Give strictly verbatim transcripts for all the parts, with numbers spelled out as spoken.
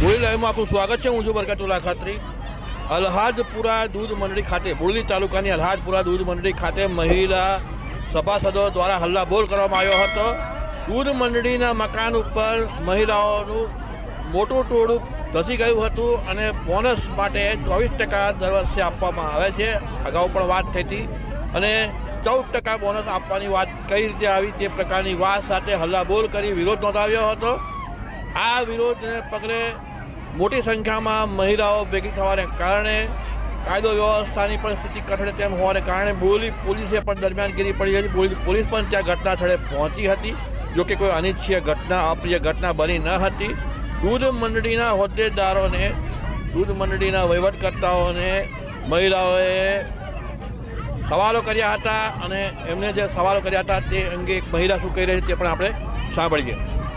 બોલી લાઈવમાં આપનું સ્વાગત છે। હું છું બરકતુલ્લા ખાત્રી। અલ્હાદપુરા દૂધ મંડળી ખાતે બોરલી તાલુકાની અલ્હાદપુરા દૂધ મંડળી ખાતે મહિલા સભાસદો દ્વારા હલ્લાબોલ કરવામાં આવ્યો હતો। દૂધ મંડળીના મકાન ઉપર મહિલાઓનું મોટું ટોળું ધસી ગયું હતું અને બોનસ માટે ચોવીસ ટકા દર વર્ષે આપવામાં આવે છે। અગાઉ પણ વાત થઈ હતી અને ચૌદ ટકા બોનસ આપવાની વાત કઈ રીતે આવી તે પ્રકારની વાત સાથે હલ્લાબોલ કરી વિરોધ નોંધાવ્યો હતો। આ વિરોધને પગલે મોટી સંખ્યામાં મહિલાઓ ભેગી થવાને કારણે કાયદો વ્યવસ્થાની પણ સ્થિતિ કઠણે તેમ હોવાને કારણે બોરલી પોલીસે પણ દરમિયાનગીરી પડી હતી। બોરલી પોલીસ પણ ત્યાં ઘટના સ્થળે પહોંચી હતી, જોકે કોઈ અનિચ્છનીય ઘટના અપ્રિય ઘટના બની ન હતી। દૂધ મંડળીના હોદ્દેદારોને દૂધ મંડળીના વહીવટકર્તાઓને મહિલાઓએ સવાલો કર્યા હતા અને એમને જે સવાલો કર્યા હતા તે અંગે એક મહિલા શું કહી રહી છે તે પણ આપણે સાંભળીએ।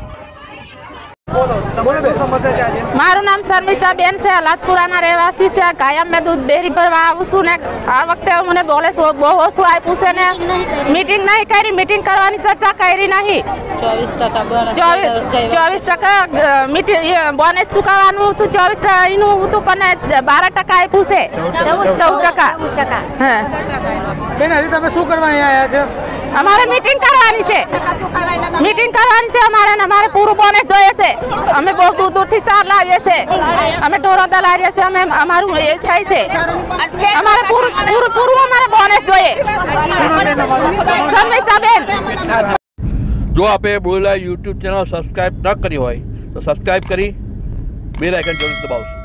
મારું નામ શર્મિષ્ઠા બેન છે, અલ્હાદપુરાના રહેવાસી છે। કાયમ મેં દૂધ ડેરી ભરવા આવું છું ને આ વખતે મને બોલે બહુ ઓછું આપ્યું છે ને મીટિંગ નહીં કરી, મીટિંગ કરવાની ચર્ચા કરી નહીં। ચોવીસ ટકા ચોવીસ ટકા બોનસ ચૂકવવાનું હતું, ચોવીસ ટકા એનું હતું પણ બાર ટકા આપ્યું છે, ચૌદ ટકા। હા બેન, હજી તમે શું કરવા અહીંયા આવ્યા છો? અમારે મીટિંગ કરવાની છે, મીટિંગ કરવાની છે અમારે અમારે પૂરું બોનસ જોઈએ છે। અમે બહુ દૂર દૂરથી ચાર લાવીએ છીએ, અમે ઢોરો દલાવીએ છીએ, અમે અમારું એ થાય છે, અમારે પૂરું પૂરું પૂરું અમારે બોનસ જોઈએ। જો આપે બોરલા યુટ્યુબ ચેનલ સબસ્ક્રાઈબ ન કરી હોય તો સબસ્ક્રાઈબ કરી બેલ આઇકન જરૂર દબાવશો।